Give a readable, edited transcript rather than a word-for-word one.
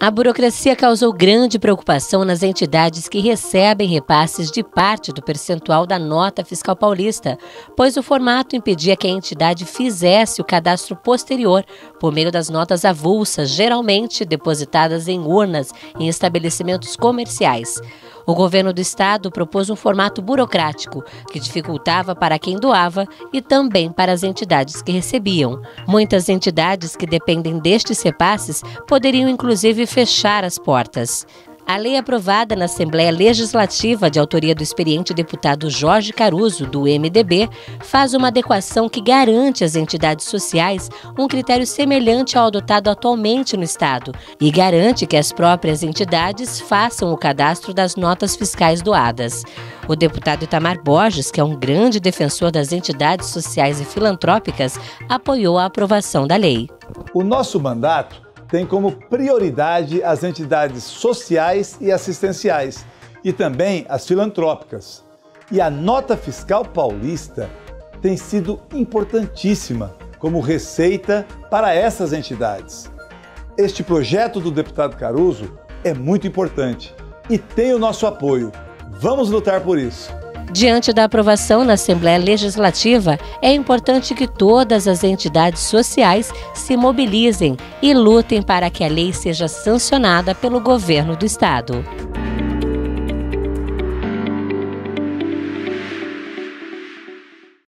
A burocracia causou grande preocupação nas entidades que recebem repasses de parte do percentual da nota fiscal paulista, pois o formato impedia que a entidade fizesse o cadastro posterior por meio das notas avulsas, geralmente depositadas em urnas em estabelecimentos comerciais. O governo do estado propôs um formato burocrático que dificultava para quem doava e também para as entidades que recebiam. Muitas entidades que dependem destes repasses poderiam inclusive fechar as portas. A lei aprovada na Assembleia Legislativa, de autoria do experiente deputado Jorge Caruso, do MDB, faz uma adequação que garante às entidades sociais um critério semelhante ao adotado atualmente no Estado e garante que as próprias entidades façam o cadastro das notas fiscais doadas. O deputado Itamar Borges, que é um grande defensor das entidades sociais e filantrópicas, apoiou a aprovação da lei. O nosso mandato tem como prioridade as entidades sociais e assistenciais e também as filantrópicas. E a nota fiscal paulista tem sido importantíssima como receita para essas entidades. Este projeto do deputado Caruso é muito importante e tem o nosso apoio. Vamos lutar por isso. Diante da aprovação na Assembleia Legislativa, é importante que todas as entidades sociais se mobilizem e lutem para que a lei seja sancionada pelo governo do Estado.